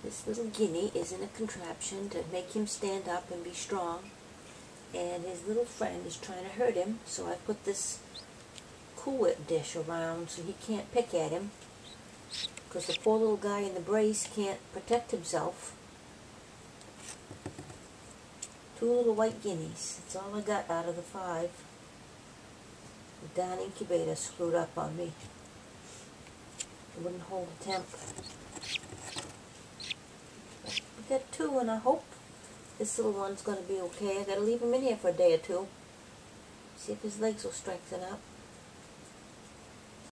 This little guinea is in a contraption to make him stand up and be strong, and his little friend is trying to hurt him, so I put this Cool Whip dish around so he can't pick at him, because the poor little guy in the brace can't protect himself. 2 little white guineas. That's all I got out of the 5. The darn incubator screwed up on me. It wouldn't hold the temp. We got 2, and I hope this little one's going to be okay. I got to leave him in here for a day or 2. See if his legs will strengthen up.